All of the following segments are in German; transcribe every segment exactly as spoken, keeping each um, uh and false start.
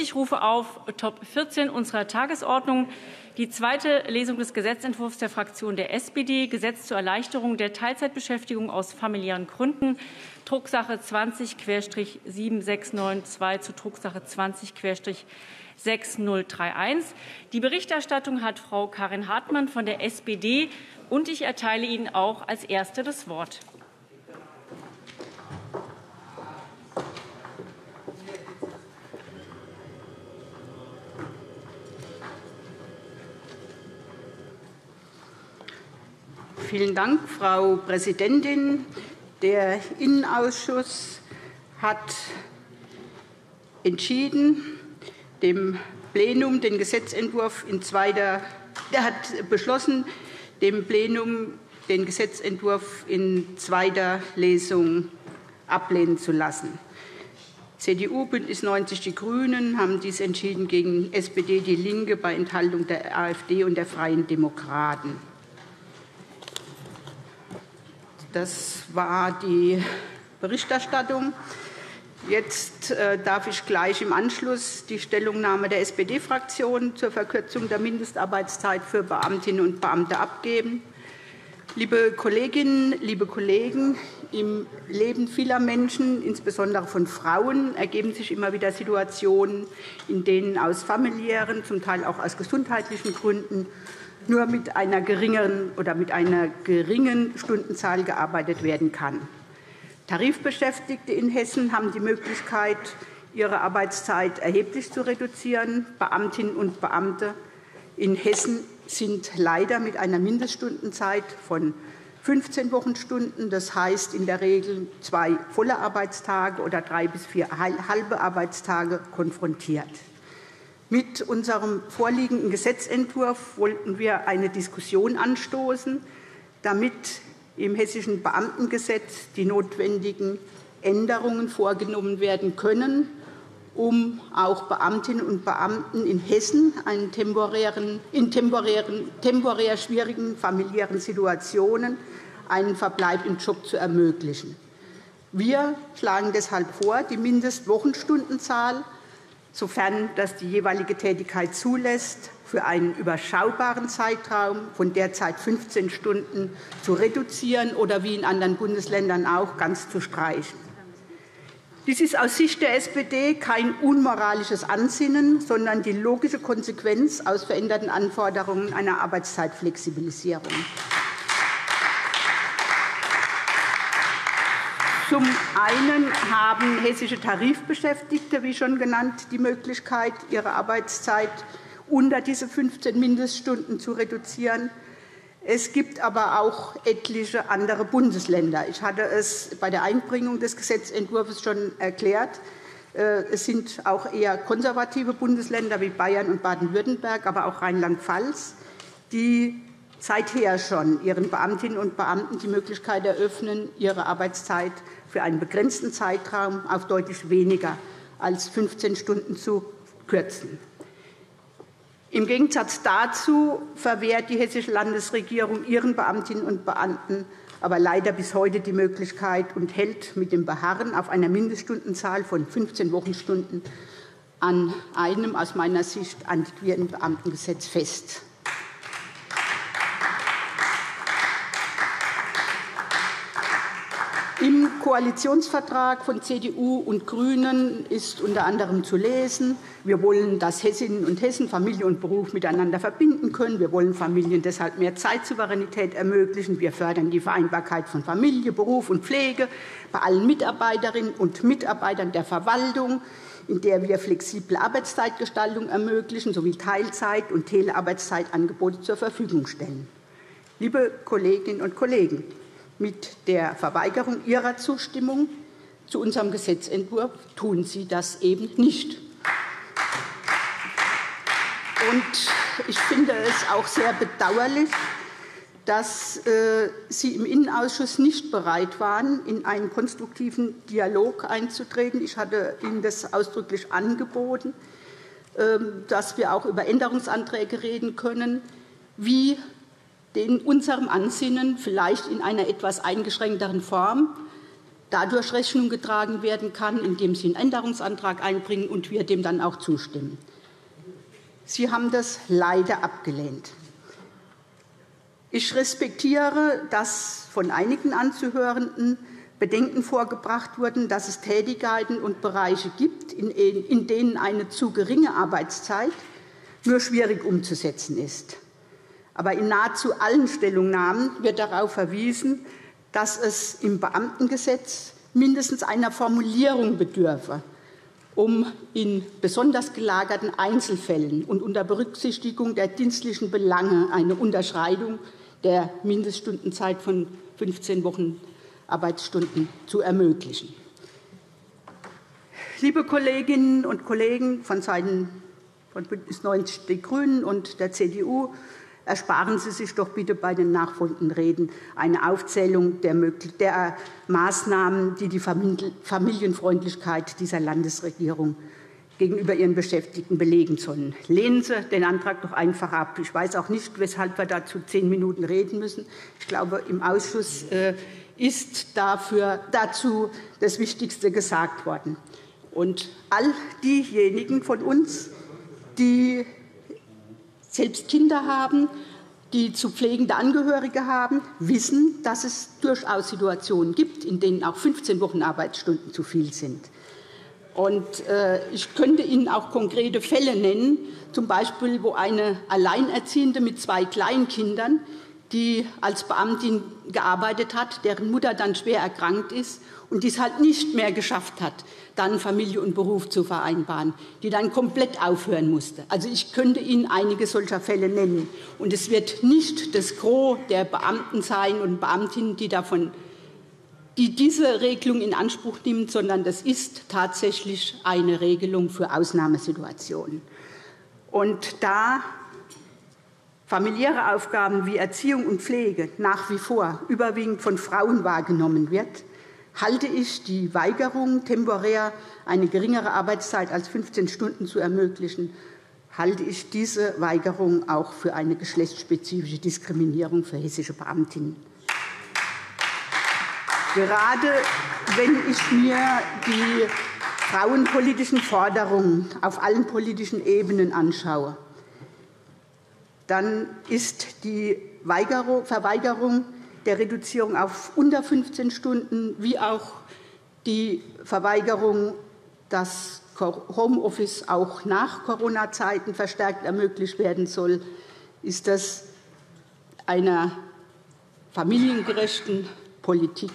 Ich rufe auf Top vierzehn unserer Tagesordnung die zweite Lesung des Gesetzentwurfs der Fraktion der S P D, Gesetz zur Erleichterung der Teilzeitbeschäftigung aus familiären Gründen, Drucksache zwanzig sieben sechs neun zwei zu Drucksache zwanzig sechs null drei eins. Die Berichterstattung hat Frau Karin Hartmann von der S P D, und ich erteile Ihnen auch als Erste das Wort. Vielen Dank, Frau Präsidentin. Der Innenausschuss hat entschieden, dem Plenum den Gesetzentwurf in zweiter, er hat beschlossen, dem Plenum den Gesetzentwurf in zweiter Lesung ablehnen zu lassen. C D U, Bündnis neunzig, die Grünen haben dies entschieden gegen S P D, die Linke bei Enthaltung der AfD und der Freien Demokraten. Das war die Berichterstattung. Jetzt äh, darf ich gleich im Anschluss die Stellungnahme der S P D-Fraktion zur Verkürzung der Mindestarbeitszeit für Beamtinnen und Beamte abgeben. Liebe Kolleginnen, liebe Kollegen, im Leben vieler Menschen, insbesondere von Frauen, ergeben sich immer wieder Situationen, in denen aus familiären, zum Teil auch aus gesundheitlichen Gründen nur mit einer geringeren oder mit einer geringen Stundenzahl gearbeitet werden kann. Tarifbeschäftigte in Hessen haben die Möglichkeit, ihre Arbeitszeit erheblich zu reduzieren. Beamtinnen und Beamte in Hessen sind leider mit einer Mindeststundenzeit von fünfzehn Wochenstunden, das heißt in der Regel zwei volle Arbeitstage oder drei bis vier halbe Arbeitstage, konfrontiert. Mit unserem vorliegenden Gesetzentwurf wollten wir eine Diskussion anstoßen, damit im Hessischen Beamtengesetz die notwendigen Änderungen vorgenommen werden können, um auch Beamtinnen und Beamten in Hessen einen temporären, in temporären, temporär schwierigen familiären Situationen einen Verbleib im Job zu ermöglichen. Wir schlagen deshalb vor, die Mindestwochenstundenzahl, sofern das die jeweilige Tätigkeit zulässt, für einen überschaubaren Zeitraum von derzeit fünfzehn Stunden zu reduzieren oder wie in anderen Bundesländern auch ganz zu streichen. Dies ist aus Sicht der S P D kein unmoralisches Ansinnen, sondern die logische Konsequenz aus veränderten Anforderungen einer Arbeitszeitflexibilisierung. Zum einen haben hessische Tarifbeschäftigte, wie schon genannt, die Möglichkeit, ihre Arbeitszeit unter diese fünfzehn Mindeststunden zu reduzieren. Es gibt aber auch etliche andere Bundesländer. Ich hatte es bei der Einbringung des Gesetzentwurfs schon erklärt. Es sind auch eher konservative Bundesländer wie Bayern und Baden-Württemberg, aber auch Rheinland-Pfalz, die seither schon ihren Beamtinnen und Beamten die Möglichkeit eröffnen, ihre Arbeitszeit für einen begrenzten Zeitraum auf deutlich weniger als fünfzehn Stunden zu kürzen. Im Gegensatz dazu verwehrt die hessische Landesregierung ihren Beamtinnen und Beamten aber leider bis heute die Möglichkeit und hält mit dem Beharren auf einer Mindeststundenzahl von fünfzehn Wochenstunden an einem aus meiner Sicht antiquierten Beamtengesetz fest. Im Koalitionsvertrag von C D U und GRÜNEN ist unter anderem zu lesen, wir wollen, dass Hessinnen und Hessen Familie und Beruf miteinander verbinden können. Wir wollen Familien deshalb mehr Zeitsouveränität ermöglichen. Wir fördern die Vereinbarkeit von Familie, Beruf und Pflege bei allen Mitarbeiterinnen und Mitarbeitern der Verwaltung, in der wir flexible Arbeitszeitgestaltung ermöglichen sowie Teilzeit- und Telearbeitszeitangebote zur Verfügung stellen. Liebe Kolleginnen und Kollegen, mit der Verweigerung Ihrer Zustimmung zu unserem Gesetzentwurf tun Sie das eben nicht. Und ich finde es auch sehr bedauerlich, dass Sie im Innenausschuss nicht bereit waren, in einen konstruktiven Dialog einzutreten. Ich hatte Ihnen das ausdrücklich angeboten, dass wir auch über Änderungsanträge reden können, wie in unserem Ansinnen, vielleicht in einer etwas eingeschränkteren Form, dadurch Rechnung getragen werden kann, indem Sie einen Änderungsantrag einbringen und wir dem dann auch zustimmen. Sie haben das leider abgelehnt. Ich respektiere, dass von einigen Anzuhörenden Bedenken vorgebracht wurden, dass es Tätigkeiten und Bereiche gibt, in denen eine zu geringe Arbeitszeit nur schwierig umzusetzen ist. Aber in nahezu allen Stellungnahmen wird darauf verwiesen, dass es im Beamtengesetz mindestens einer Formulierung bedürfe, um in besonders gelagerten Einzelfällen und unter Berücksichtigung der dienstlichen Belange eine Unterschreitung der Mindeststundenzeit von fünfzehn Wochen Arbeitsstunden zu ermöglichen. Liebe Kolleginnen und Kollegen von Seiten von Bündnis neunzig Die Grünen und der C D U, ersparen Sie sich doch bitte bei den nachfolgenden Reden eine Aufzählung der, der Maßnahmen, die die Familienfreundlichkeit dieser Landesregierung gegenüber ihren Beschäftigten belegen sollen. Lehnen Sie den Antrag doch einfach ab. Ich weiß auch nicht, weshalb wir dazu zehn Minuten reden müssen. Ich glaube, im Ausschuss ist dafür, dazu das Wichtigste gesagt worden. Und all diejenigen von uns, die selbst Kinder haben, die zu pflegende Angehörige haben, wissen, dass es durchaus Situationen gibt, in denen auch fünfzehn Wochen Arbeitsstunden zu viel sind. Und, äh, ich könnte Ihnen auch konkrete Fälle nennen, z. B. wo eine Alleinerziehende mit zwei Kleinkindern, die als Beamtin gearbeitet hat, deren Mutter dann schwer erkrankt ist und dies halt nicht mehr geschafft hat, dann Familie und Beruf zu vereinbaren, die dann komplett aufhören musste. Also ich könnte Ihnen einige solcher Fälle nennen. Und es wird nicht das Gros der Beamten sein und Beamtinnen, die davon die diese Regelung in Anspruch nimmt, sondern das ist tatsächlich eine Regelung für Ausnahmesituationen. Und da familiäre Aufgaben wie Erziehung und Pflege nach wie vor überwiegend von Frauen wahrgenommen wird, halte ich die Weigerung, temporär eine geringere Arbeitszeit als fünfzehn Stunden zu ermöglichen, halte ich diese Weigerung auch für eine geschlechtsspezifische Diskriminierung für hessische Beamtinnen. Gerade wenn ich mir die frauenpolitischen Forderungen auf allen politischen Ebenen anschaue, dann ist die Verweigerung der Reduzierung auf unter fünfzehn Stunden wie auch die Verweigerung, dass Homeoffice auch nach Corona-Zeiten verstärkt ermöglicht werden soll, ist das einer familiengerechten Politik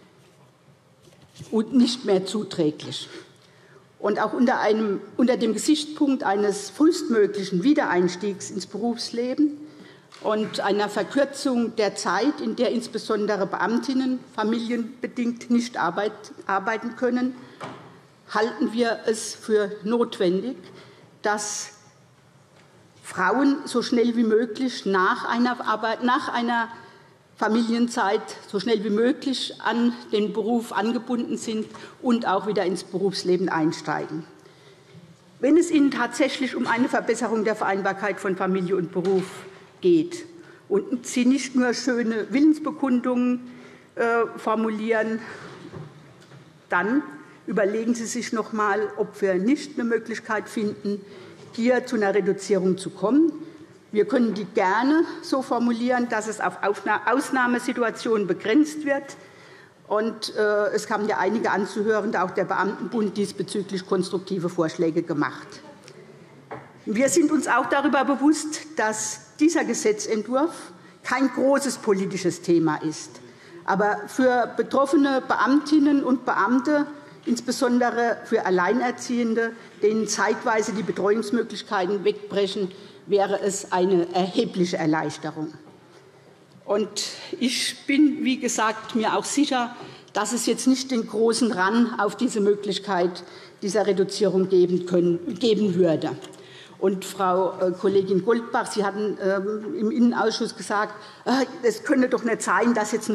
und nicht mehr zuträglich. Und auch unter, einem, unter dem Gesichtspunkt eines frühestmöglichen Wiedereinstiegs ins Berufsleben und einer Verkürzung der Zeit, in der insbesondere Beamtinnen familienbedingt nicht arbeiten können, halten wir es für notwendig, dass Frauen so schnell wie möglich nach einer, Arbeit, nach einer Familienzeit so schnell wie möglich an den Beruf angebunden sind und auch wieder ins Berufsleben einsteigen. Wenn es Ihnen tatsächlich um eine Verbesserung der Vereinbarkeit von Familie und Beruf geht und Sie nicht nur schöne Willensbekundungen äh, formulieren, dann überlegen Sie sich noch einmal, ob wir nicht eine Möglichkeit finden, hier zu einer Reduzierung zu kommen. Wir können die gerne so formulieren, dass es auf Ausnahmesituationen begrenzt wird. Und, äh, es haben ja einige Anzuhörende, auch der Beamtenbund, diesbezüglich konstruktive Vorschläge gemacht. Wir sind uns auch darüber bewusst, dass dieser Gesetzentwurf kein großes politisches Thema ist. Aber für betroffene Beamtinnen und Beamte, insbesondere für Alleinerziehende, denen zeitweise die Betreuungsmöglichkeiten wegbrechen, wäre es eine erhebliche Erleichterung. Und ich bin, wie gesagt, mir auch sicher, dass es jetzt nicht den großen Run auf diese Möglichkeit dieser Reduzierung geben, können, geben würde. Und Frau Kollegin Goldbach, Sie hatten im Innenausschuss gesagt, es könne doch nicht sein, dass jetzt eine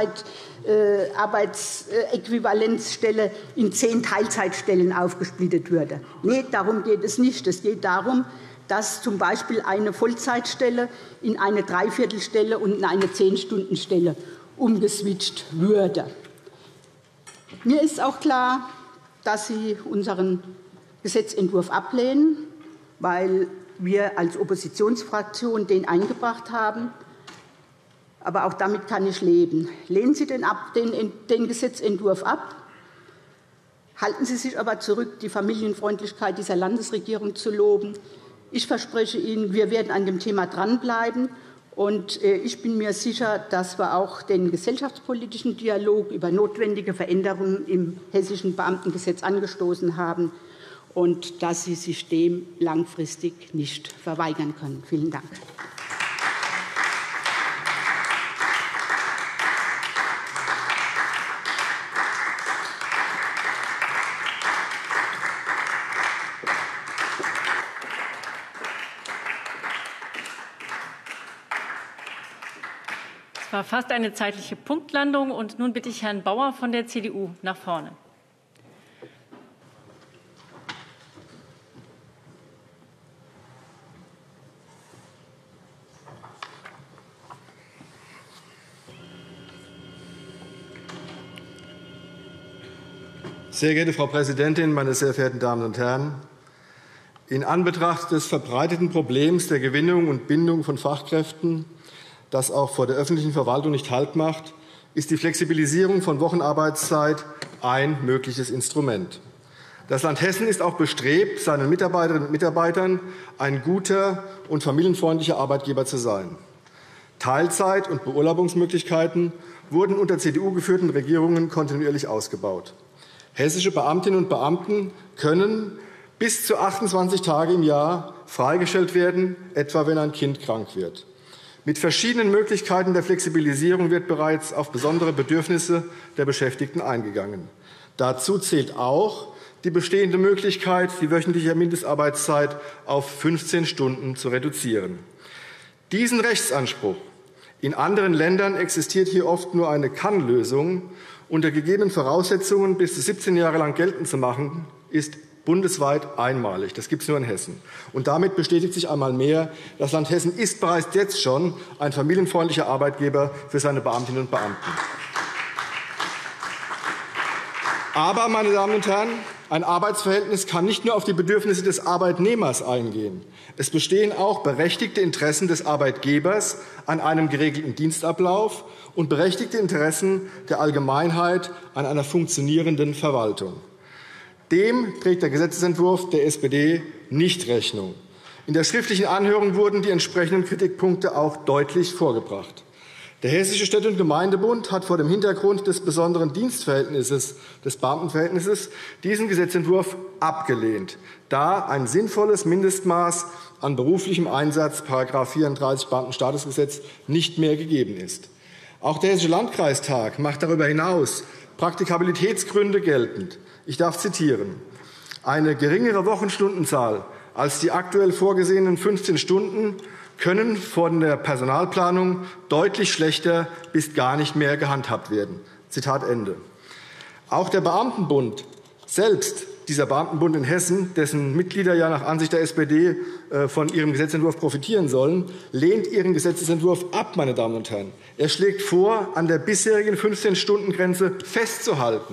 Vollzeitarbeitsäquivalenzstelle in zehn Teilzeitstellen aufgesplittet würde. Nein, darum geht es nicht. Es geht darum, dass z. B. eine Vollzeitstelle in eine Dreiviertelstelle und in eine Zehn-Stunden-Stelle umgeswitcht würde. Mir ist auch klar, dass Sie unseren Gesetzentwurf ablehnen, weil wir als Oppositionsfraktion den eingebracht haben. Aber auch damit kann ich leben. Lehnen Sie den, ab, den, den Gesetzentwurf ab. Halten Sie sich aber zurück, die Familienfreundlichkeit dieser Landesregierung zu loben. Ich verspreche Ihnen, wir werden an dem Thema dranbleiben. Und ich bin mir sicher, dass wir auch den gesellschaftspolitischen Dialog über notwendige Veränderungen im Hessischen Beamtengesetz angestoßen haben und dass Sie sich dem langfristig nicht verweigern können. Vielen Dank. Es war fast eine zeitliche Punktlandung. Und nun bitte ich Herrn Bauer von der C D U nach vorne. Sehr geehrte Frau Präsidentin, meine sehr verehrten Damen und Herren! In Anbetracht des verbreiteten Problems der Gewinnung und Bindung von Fachkräften, das auch vor der öffentlichen Verwaltung nicht Halt macht, ist die Flexibilisierung von Wochenarbeitszeit ein mögliches Instrument. Das Land Hessen ist auch bestrebt, seinen Mitarbeiterinnen und Mitarbeitern ein guter und familienfreundlicher Arbeitgeber zu sein. Teilzeit- und Beurlaubungsmöglichkeiten wurden unter C D U-geführten Regierungen kontinuierlich ausgebaut. Hessische Beamtinnen und Beamten können bis zu achtundzwanzig Tage im Jahr freigestellt werden, etwa wenn ein Kind krank wird. Mit verschiedenen Möglichkeiten der Flexibilisierung wird bereits auf besondere Bedürfnisse der Beschäftigten eingegangen. Dazu zählt auch die bestehende Möglichkeit, die wöchentliche Mindestarbeitszeit auf fünfzehn Stunden zu reduzieren. Diesen Rechtsanspruch in anderen Ländern existiert hier oft nur eine Kann-Lösung. Unter gegebenen Voraussetzungen bis zu siebzehn Jahre lang geltend zu machen, ist bundesweit einmalig. Das gibt es nur in Hessen. Und damit bestätigt sich einmal mehr, das Land Hessen ist bereits jetzt schon ein familienfreundlicher Arbeitgeber für seine Beamtinnen und Beamten. Aber, meine Damen und Herren, ein Arbeitsverhältnis kann nicht nur auf die Bedürfnisse des Arbeitnehmers eingehen. Es bestehen auch berechtigte Interessen des Arbeitgebers an einem geregelten Dienstablauf und berechtigte Interessen der Allgemeinheit an einer funktionierenden Verwaltung. Dem trägt der Gesetzentwurf der S P D nicht Rechnung. In der schriftlichen Anhörung wurden die entsprechenden Kritikpunkte auch deutlich vorgebracht. Der Hessische Städte- und Gemeindebund hat vor dem Hintergrund des besonderen Dienstverhältnisses, des Beamtenverhältnisses, diesen Gesetzentwurf abgelehnt, da ein sinnvolles Mindestmaß an beruflichem Einsatz, Paragraph vierunddreißig Beamtenstatusgesetz, nicht mehr gegeben ist. Auch der Hessische Landkreistag macht darüber hinaus Praktikabilitätsgründe geltend. Ich darf zitieren: Eine geringere Wochenstundenzahl als die aktuell vorgesehenen fünfzehn Stunden können von der Personalplanung deutlich schlechter bis gar nicht mehr gehandhabt werden. Zitat Ende. Auch der Beamtenbund selbst, dieser Beamtenbund in Hessen, dessen Mitglieder ja nach Ansicht der S P D von ihrem Gesetzentwurf profitieren sollen, lehnt ihren Gesetzentwurf ab, meine Damen und Herren. Er schlägt vor, an der bisherigen fünfzehn-Stunden-Grenze festzuhalten.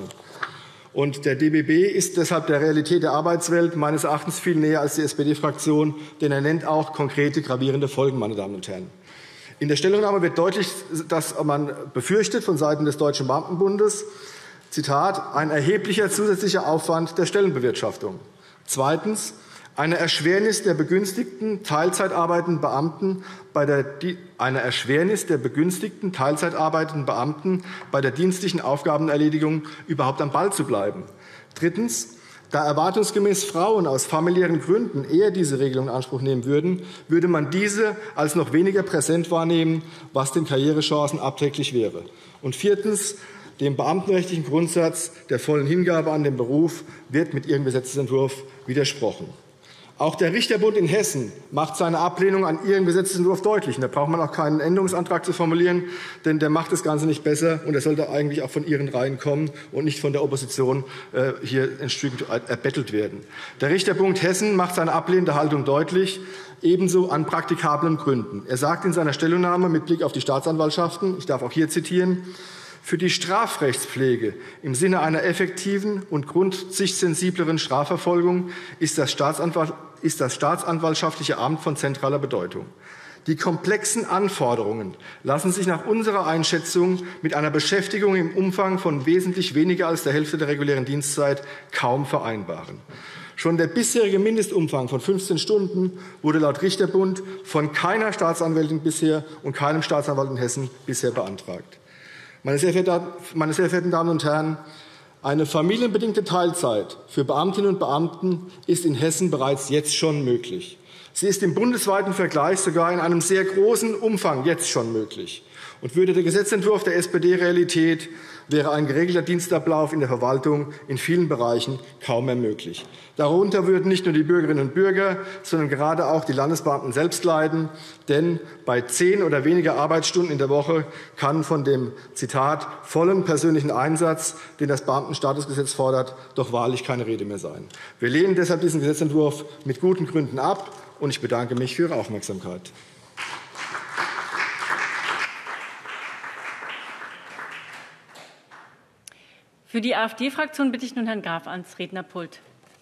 Und der D B B ist deshalb der Realität der Arbeitswelt meines Erachtens viel näher als die S P D-Fraktion, denn er nennt auch konkrete, gravierende Folgen, meine Damen und Herren. In der Stellungnahme wird deutlich, dass man befürchtet von Seiten des Deutschen Beamtenbundes, Zitat, ein erheblicher zusätzlicher Aufwand der Stellenbewirtschaftung. Zweitens, eine Erschwernis der begünstigten Teilzeitarbeitenden Beamten bei der eine Erschwernis der begünstigten Teilzeitarbeitenden Beamten bei der dienstlichen Aufgabenerledigung überhaupt am Ball zu bleiben. Drittens, da erwartungsgemäß Frauen aus familiären Gründen eher diese Regelung in Anspruch nehmen würden, würde man diese als noch weniger präsent wahrnehmen, was den Karrierechancen abträglich wäre. Und viertens, dem beamtenrechtlichen Grundsatz der vollen Hingabe an den Beruf wird mit Ihrem Gesetzentwurf widersprochen. Auch der Richterbund in Hessen macht seine Ablehnung an Ihrem Gesetzentwurf deutlich. Und da braucht man auch keinen Änderungsantrag zu formulieren, denn der macht das Ganze nicht besser. Und er sollte eigentlich auch von Ihren Reihen kommen und nicht von der Opposition äh, hier ein Stück erbettelt werden. Der Richterbund Hessen macht seine ablehnende Haltung deutlich, ebenso an praktikablen Gründen. Er sagt in seiner Stellungnahme mit Blick auf die Staatsanwaltschaften, ich darf auch hier zitieren, Für die Strafrechtspflege im Sinne einer effektiven und grundsichtssensibleren Strafverfolgung ist das, Staatsanwalt, ist das staatsanwaltschaftliche Amt von zentraler Bedeutung. Die komplexen Anforderungen lassen sich nach unserer Einschätzung mit einer Beschäftigung im Umfang von wesentlich weniger als der Hälfte der regulären Dienstzeit kaum vereinbaren. Schon der bisherige Mindestumfang von fünfzehn Stunden wurde laut Richterbund von keiner Staatsanwältin bisher und keinem Staatsanwalt in Hessen bisher beantragt. Meine sehr verehrten Damen und Herren, eine familienbedingte Teilzeit für Beamtinnen und Beamten ist in Hessen bereits jetzt schon möglich. Sie ist im bundesweiten Vergleich sogar in einem sehr großen Umfang jetzt schon möglich. Und würde der Gesetzentwurf der S P D Realität, wäre ein geregelter Dienstablauf in der Verwaltung in vielen Bereichen kaum mehr möglich. Darunter würden nicht nur die Bürgerinnen und Bürger, sondern gerade auch die Landesbeamten selbst leiden. Denn bei zehn oder weniger Arbeitsstunden in der Woche kann von dem, Zitat, vollen persönlichen Einsatz, den das Beamtenstatusgesetz fordert, doch wahrlich keine Rede mehr sein. Wir lehnen deshalb diesen Gesetzentwurf mit guten Gründen ab. Und ich bedanke mich für Ihre Aufmerksamkeit. Für die AfD-Fraktion bitte ich nun Herrn Graf ans Rednerpult.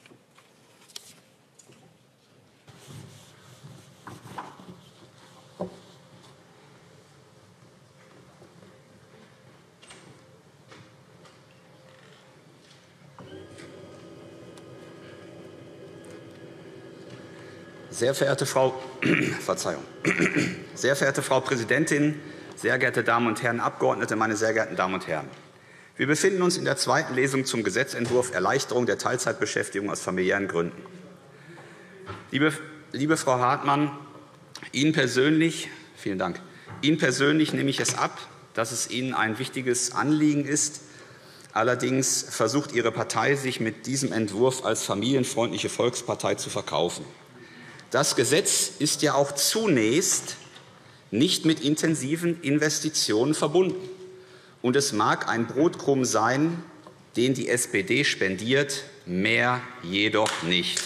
Sehr verehrte Frau, Verzeihung. Sehr verehrte Frau Präsidentin, sehr geehrte Damen und Herren Abgeordnete, meine sehr geehrten Damen und Herren! Wir befinden uns in der zweiten Lesung zum Gesetzentwurf Erleichterung der Teilzeitbeschäftigung aus familiären Gründen. Liebe, liebe Frau Hartmann, Ihnen persönlich, vielen Dank, Ihnen persönlich nehme ich es ab, dass es Ihnen ein wichtiges Anliegen ist. Allerdings versucht Ihre Partei, sich mit diesem Entwurf als familienfreundliche Volkspartei zu verkaufen. Das Gesetz ist ja auch zunächst nicht mit intensiven Investitionen verbunden. Und es mag ein Brotkrumm sein, den die S P D spendiert, mehr jedoch nicht.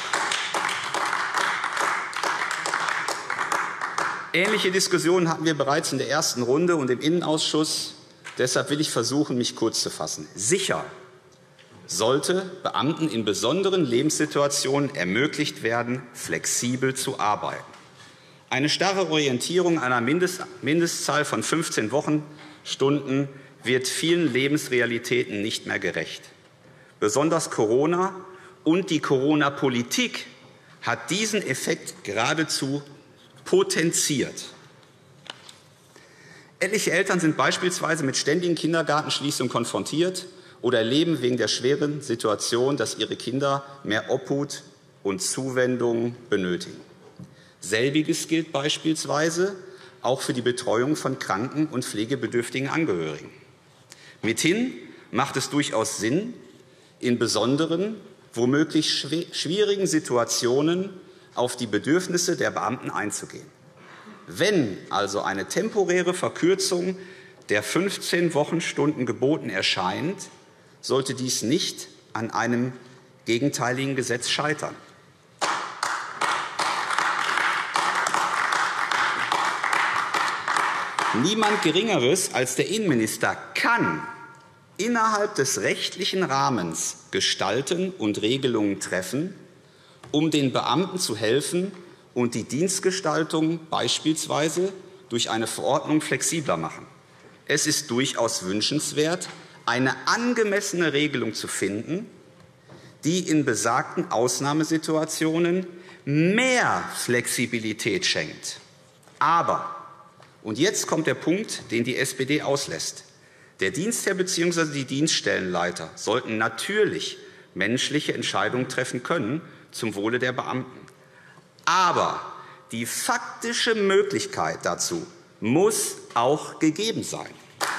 Ähnliche Diskussionen hatten wir bereits in der ersten Runde und im Innenausschuss. Deshalb will ich versuchen, mich kurz zu fassen. Sicher sollte Beamten in besonderen Lebenssituationen ermöglicht werden, flexibel zu arbeiten. Eine starre Orientierung an einer Mindest- Mindestzahl von fünfzehn Wochenstunden wird vielen Lebensrealitäten nicht mehr gerecht. Besonders Corona und die Corona-Politik hat diesen Effekt geradezu potenziert. Etliche Eltern sind beispielsweise mit ständigen Kindergartenschließungen konfrontiert oder erleben wegen der schweren Situation, dass ihre Kinder mehr Obhut und Zuwendung benötigen. Selbiges gilt beispielsweise auch für die Betreuung von kranken und pflegebedürftigen Angehörigen. Mithin macht es durchaus Sinn, in besonderen, womöglich schwierigen Situationen auf die Bedürfnisse der Beamten einzugehen. Wenn also eine temporäre Verkürzung der fünfzehn Wochenstunden geboten erscheint, sollte dies nicht an einem gegenteiligen Gesetz scheitern. Niemand Geringeres als der Innenminister kann innerhalb des rechtlichen Rahmens gestalten und Regelungen treffen, um den Beamten zu helfen und die Dienstgestaltung beispielsweise durch eine Verordnung flexibler machen. Es ist durchaus wünschenswert, eine angemessene Regelung zu finden, die in besagten Ausnahmesituationen mehr Flexibilität schenkt. Aber, und jetzt kommt der Punkt, den die S P D auslässt, der Dienstherr bzw. die Dienststellenleiter sollten natürlich menschliche Entscheidungen treffen können zum Wohle der Beamten. Aber die faktische Möglichkeit dazu muss auch gegeben sein.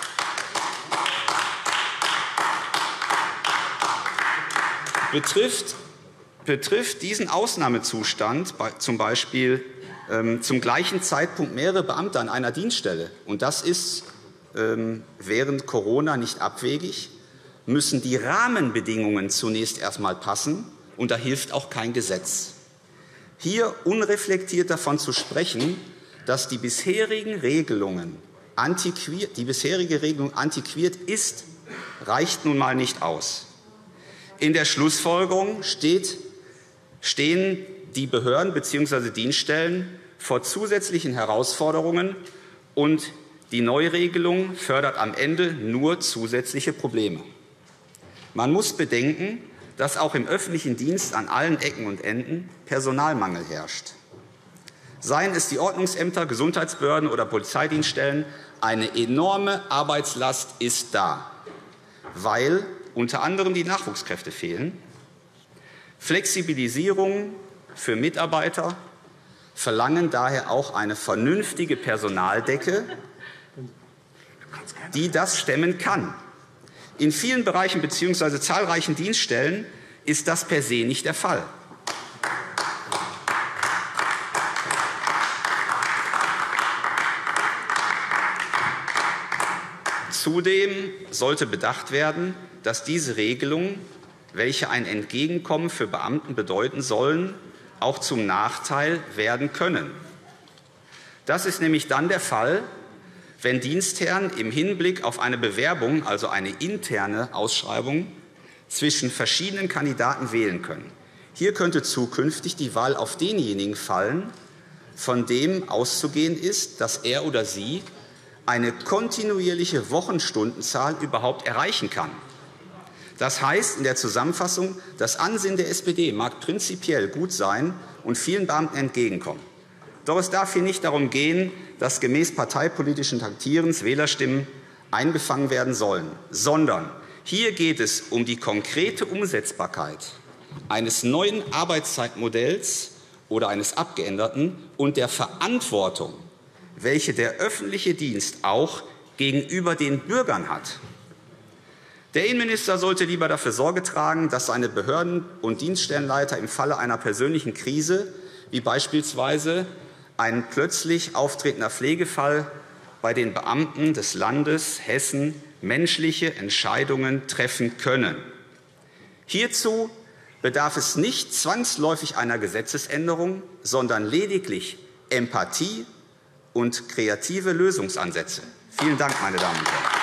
Betrifft, betrifft diesen Ausnahmezustand zum Beispiel ähm, zum gleichen Zeitpunkt mehrere Beamte an einer Dienststelle, und das ist ähm, während Corona nicht abwegig, müssen die Rahmenbedingungen zunächst erst einmal passen, und da hilft auch kein Gesetz. Hier unreflektiert davon zu sprechen, dass die bisherigen Regelungen antiquiert, die bisherige Regelung antiquiert ist, reicht nun mal nicht aus. In der Schlussfolgerung steht, stehen die Behörden bzw. Dienststellen vor zusätzlichen Herausforderungen, und die Neuregelung fördert am Ende nur zusätzliche Probleme. Man muss bedenken, dass auch im öffentlichen Dienst an allen Ecken und Enden Personalmangel herrscht. Seien es die Ordnungsämter, Gesundheitsbehörden oder Polizeidienststellen, eine enorme Arbeitslast ist da, weil unter anderem die Nachwuchskräfte fehlen. Flexibilisierung für Mitarbeiter verlangen daher auch eine vernünftige Personaldecke, die das stemmen kann. In vielen Bereichen bzw. zahlreichen Dienststellen ist das per se nicht der Fall. Zudem sollte bedacht werden, dass diese Regelungen, welche ein Entgegenkommen für Beamten bedeuten sollen, auch zum Nachteil werden können. Das ist nämlich dann der Fall, wenn Dienstherren im Hinblick auf eine Bewerbung, also eine interne Ausschreibung, zwischen verschiedenen Kandidaten wählen können. Hier könnte zukünftig die Wahl auf denjenigen fallen, von dem auszugehen ist, dass er oder sie eine kontinuierliche Wochenstundenzahl überhaupt erreichen kann. Das heißt in der Zusammenfassung, das Ansinnen der S P D mag prinzipiell gut sein und vielen Beamten entgegenkommen. Doch es darf hier nicht darum gehen, dass gemäß parteipolitischen Taktierens Wählerstimmen eingefangen werden sollen, sondern hier geht es um die konkrete Umsetzbarkeit eines neuen Arbeitszeitmodells oder eines abgeänderten und der Verantwortung, welche der öffentliche Dienst auch gegenüber den Bürgern hat. Der Innenminister sollte lieber dafür Sorge tragen, dass seine Behörden- und Dienststellenleiter im Falle einer persönlichen Krise, wie beispielsweise ein plötzlich auftretender Pflegefall, bei den Beamten des Landes Hessen menschliche Entscheidungen treffen können. Hierzu bedarf es nicht zwangsläufig einer Gesetzesänderung, sondern lediglich Empathie und kreative Lösungsansätze. Vielen Dank, meine Damen und Herren.